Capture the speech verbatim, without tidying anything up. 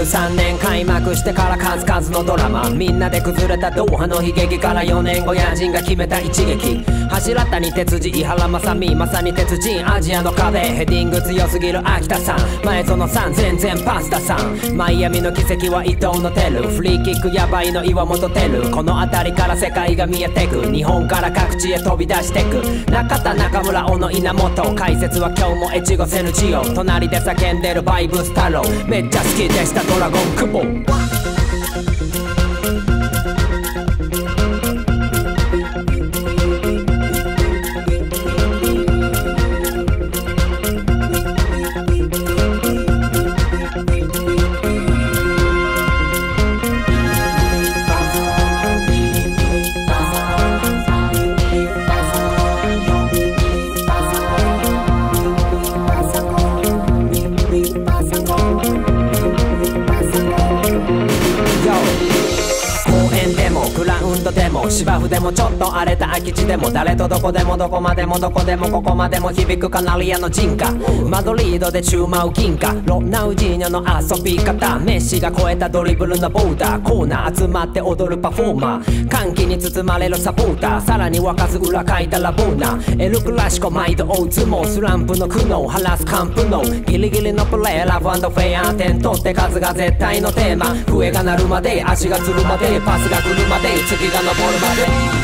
うさんねん開幕してから数々のドラマ、みんなで崩れたドーハの悲劇からよねんご野人が決めた一撃。柱谷哲司、井原正美、まさに鉄人、アジアの壁。ヘディング強すぎる秋田さん、前園さん、全然パスタさん。マイアミの奇跡は伊藤のテル、フリーキックやばいの岩本テル。この辺りから世界が見えてく、日本から各地へ飛び出してく。中田中村小野稲本、解説は今日も越後セルジオ。隣で叫んでるバイブス太郎、めっちゃ好きでしたドラゴンクボ。でも芝生でもちょっと荒れた空き地でも、誰とどこでもどこまでもどこでもここまでも響くカナリアの陣歌。マドリードで宙舞う銀貨、ロナウジーニョの遊び方。メッシが越えたドリブルのボーダー、コーナー集まって踊るパフォーマー。歓喜に包まれるサポーター、さらに沸かす裏書いたラボーナー。エルクラシコ毎度追う相撲、スランプの苦悩晴らすカンプのギリギリのプレー、ラブ&フェア。点取って数が絶対のテーマ、笛が鳴るまで足がつるまでパスが来るまで次が昇るまで。